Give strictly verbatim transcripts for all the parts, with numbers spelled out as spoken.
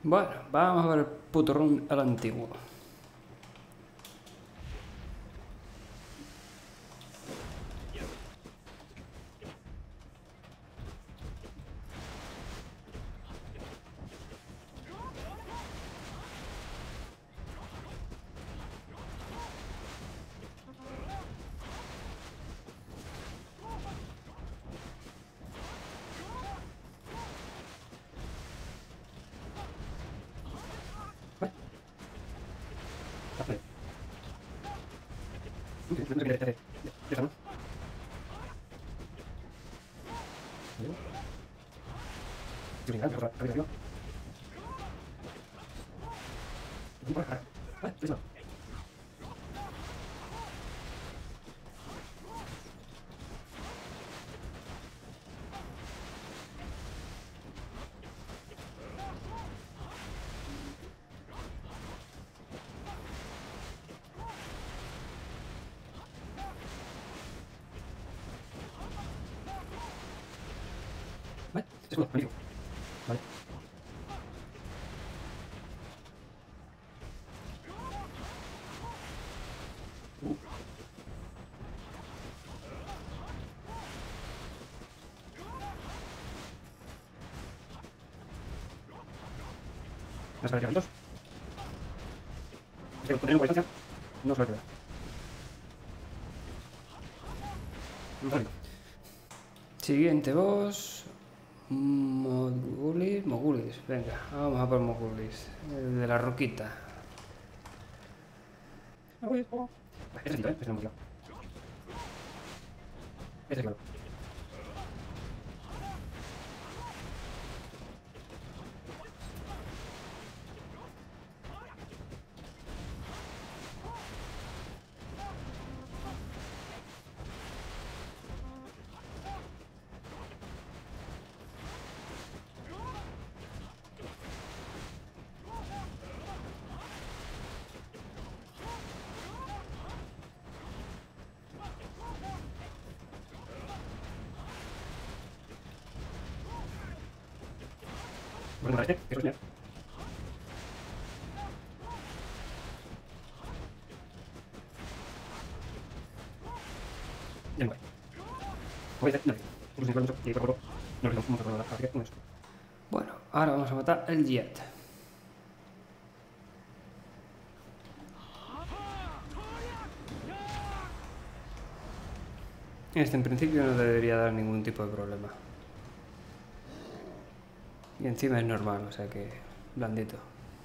Bueno, vamos a ver el puto run al antiguo. Vale, escudo, magnífico. Vale. Uh. Las cargamentos. Es que teniendo por distancia no suele quedar. Vale. Siguiente boss. Mogulis, Mogulis, venga, vamos a por Mogulis, el de la roquita. Vale, ese sitio, ¿eh? Ese no hemos tirado. Ese claro. Bueno, este, que es genial. Ya no hay. Voy a hacer, no, incluso mucho, y por favor, no lo vamos a probar la con eso. Bueno, ahora vamos a matar el Jet. Este en principio no debería dar ningún tipo de problema. Y encima es normal, o sea que blandito.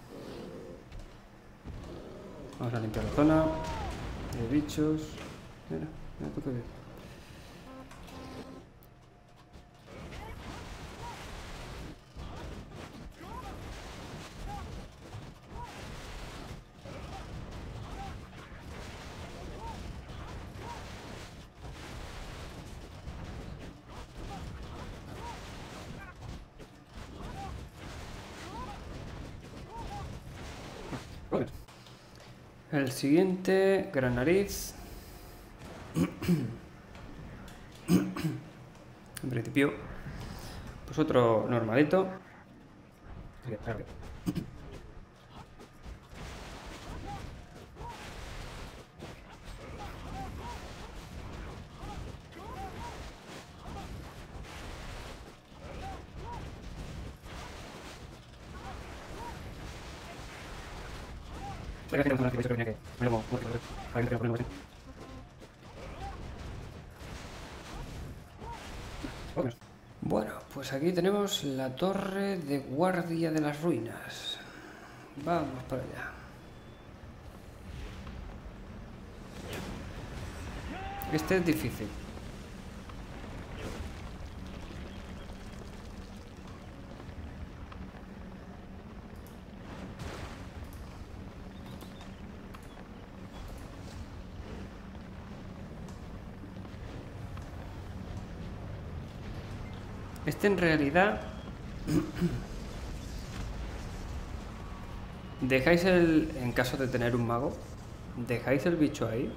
Vamos a limpiar la zona de bichos. Mira, mira tú qué bien. El siguiente, gran nariz. En principio, pues otro normalito. Bueno, pues aquí tenemos la torre de guardia de las ruinas. Vamos para allá. Este es difícil. Este en realidad... dejáis el... en caso de tener un mago, dejáis el bicho ahí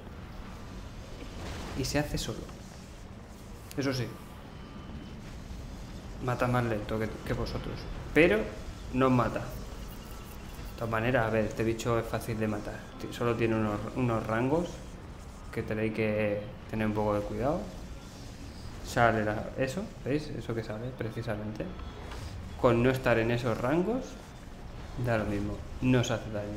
y se hace solo. Eso sí, mata más lento que, que vosotros, pero no os mata. De todas maneras, a ver, este bicho es fácil de matar. Solo tiene unos, unos rangos que tenéis que tener un poco de cuidado. Sale la, eso, ¿veis? Eso que sale precisamente. Con no estar en esos rangos, da lo mismo. No os hace daño.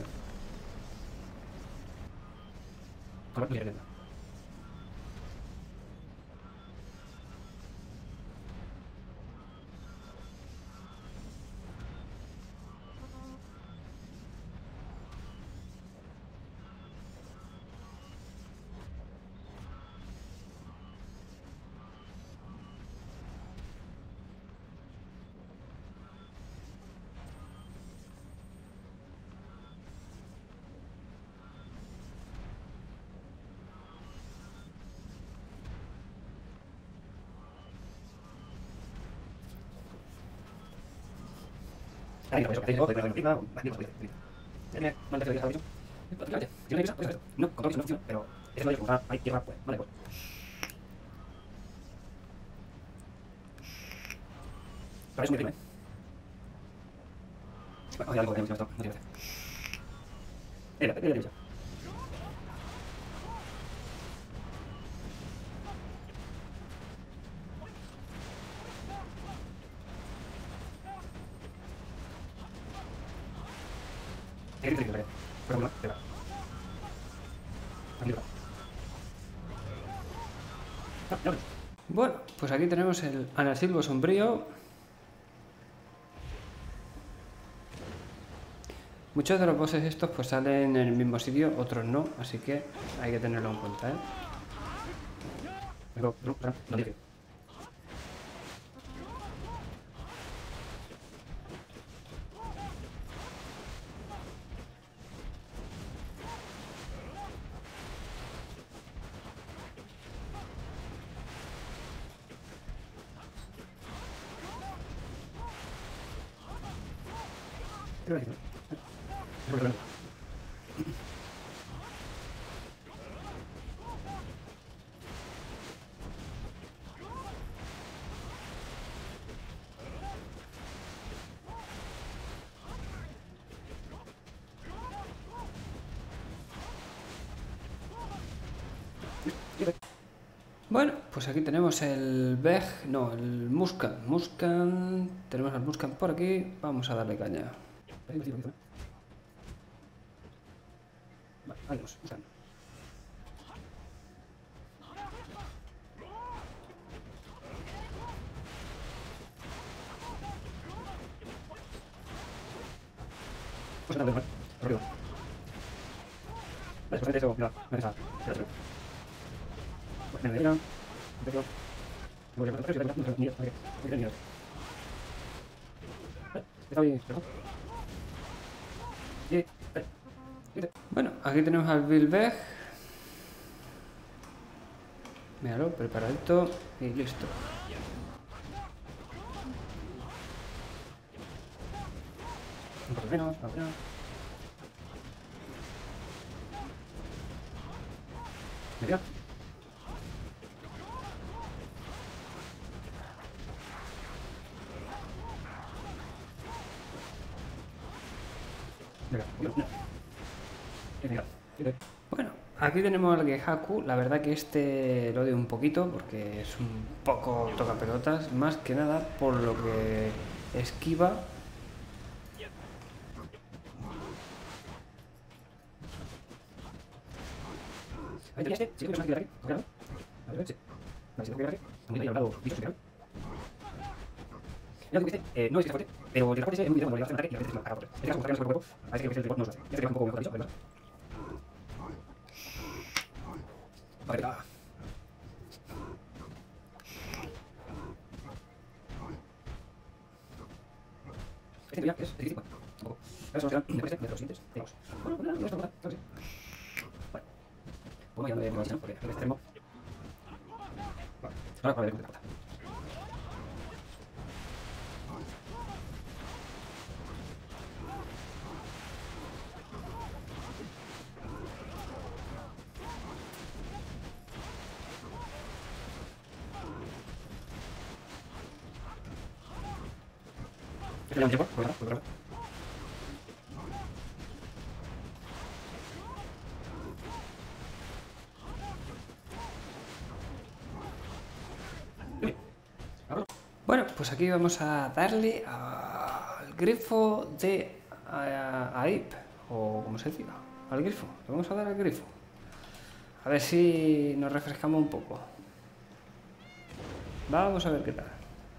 Ahí, no, no, con todo no, pero eso no es como hay tierra, pues, vale, pues. Parece muy bien, ¿eh? Bueno, hay algo que no tiene esto, no tiene esto. Mira, mira, mira. Bueno, pues aquí tenemos el Anasilvo sombrío. Muchos de los bosses estos pues salen en el mismo sitio, otros no, así que hay que tenerlo en cuenta, ¿eh? Bueno, pues aquí tenemos el Beg, no, el Muskan. Muskan, tenemos al Muskan por aquí, vamos a darle caña. Vale, adiós, Muskan. Pues nada, vale, rápido. Vale, pues eso, mira, me deja. Bueno, me deja. Empezó. Voy a poner tres y tengo que ir. Voy a ir. Está bien, ¿verdad? Bueno, aquí tenemos al Bilbeg. Míralo, preparadito y listo. Un poco menos, a ver. Mira. Bueno, aquí tenemos al Gehaku. La verdad que este lo odio un poquito porque es un poco tocapelotas, más que nada por lo que esquiva. Ahí tenía este, sí, que es una aquí, claro. A ver, sí. Vale, si tengo que ir aquí, muy bien hablado, bichos, claro. Ya que este, eh, no es que sea fuerte, pero el transporte ese es muy bien cuando le das un ataque y a veces es más fuerte. Este caso, como cuerpo a cuerpo, parece que el transporte no lo hace. Este que es un poco mejor dicho, ¿verdad? Vale, va. Este ya es difícil, bueno, un poco. Ahora solo serán de este, de los siguientes, digamos. Bueno, bueno, no está mal, claro, sí. Vale. Bueno, ya no me lo porque el extremo. Vale, ahora para ver cómo te falta. Este ya un tiempo, pues nada, pues otra vez. Bueno, pues aquí vamos a darle al grifo de Aip, o como se diga, al grifo. Le vamos a dar al grifo. A ver si nos refrescamos un poco. Vamos a ver qué tal.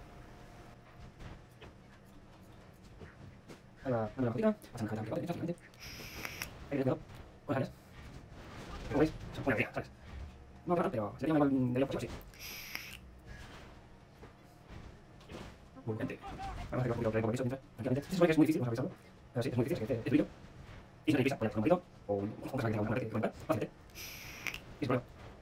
Ahí va, dando la cosita, pasando la cosita, tranquilamente. Ahí le quedó. Buenas áreas. Como veis, se pone fría, ¿sabes? No, pero, pero se llama igual de loco, sí. Muy bien. Vamos a hacer un poquito de compromiso mientras, tranquilamente. Se supone que es muy difícil, vamos a revisarlo. Pero sí, es muy difícil, es que es brillo. Y si no hay prisa, poner un poquito, o un cosa que tenga una red que conectar, fácilmente. Y es bueno.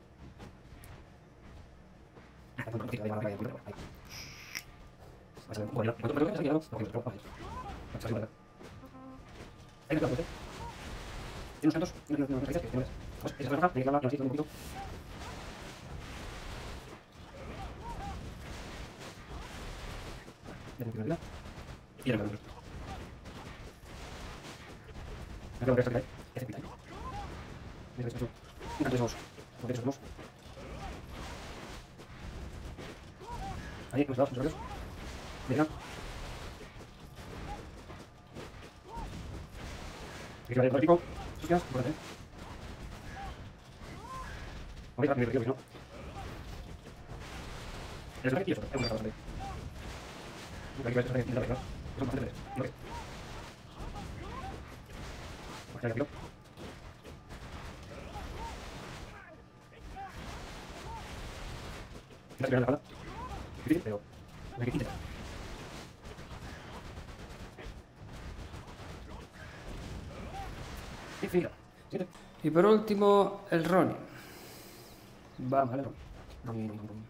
Ah, un poquito de la vaya, ahí. Vas a ver un poquito, ¿cuánto creo que has quedado? No, que lo vamos a ver. Vamos a ver. Ahí me queda, ¿eh? Tiene unos cantos, y unas raíces que tienes. Pues, esa franja, hay que hablar, y así, un poquito. De la y el otro. No creo que esto que hay, este pinta ahí. Mira, esto es un canto de esos, como de esos dos. Ahí, los lados, los lados. Venga. Aquí va el pico. Sucias, importante. Vamos a ir a mi no. Es lo que quiero, es una cosa de. Aquí va esto de la verdad. Son bastante tres. ¿No ves? Vamos a ir a Estás esperando la espalda. Difícil, pero hay que intentar. Infinito. Siete. Y por último, el Ronin. Vamos, vale, Ronin. Ronin, Ronin, Ronin.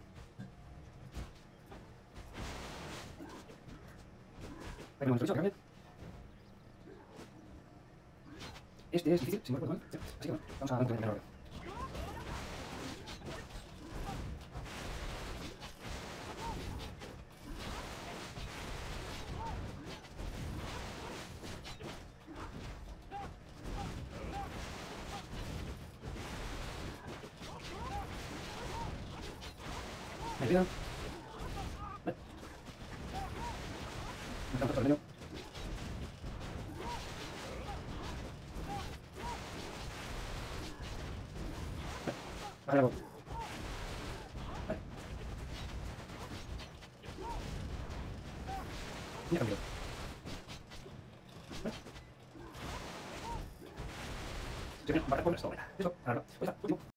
Ahí vamos a revisar, este es difícil, si no recuerdo mal. Así que bueno, vamos a mantener ahora. Ahí queda. Vale. Me encanta el torneo. Vale, algo. Vale. Ya cambió. Vale. Sí, vale, pues esto, venga. Listo, ahora, pues está, último.